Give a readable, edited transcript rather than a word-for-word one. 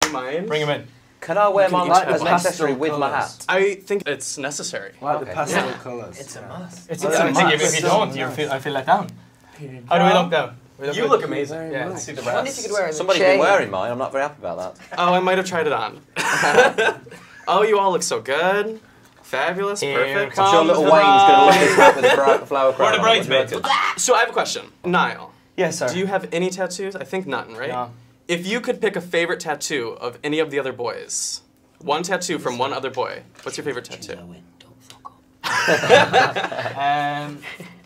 wear mine. Bring him in. Can I wear mine each as an have accessory with my hat? I think it's necessary. Like the pastel Yeah. colours. It's a must. It's a a must. If you don't, I feel let down. How do we look down? You look amazing. Yeah, see the I wonder if you could wear a Somebody's chain. been wearing mine. I'm not very happy about that. Oh, I might have tried it on. Oh, you all look so good. Fabulous. Here Perfect. I'm sure little Wayne's going to look at his hat with a flower crown. We're the bridesmaids. So I have a question. Niall, Yes, sir. do you have any tattoos? I think none, right? No. If you could pick a favorite tattoo of any of the other boys, one tattoo from one other boy, what's your favorite tattoo? Don't fuck up.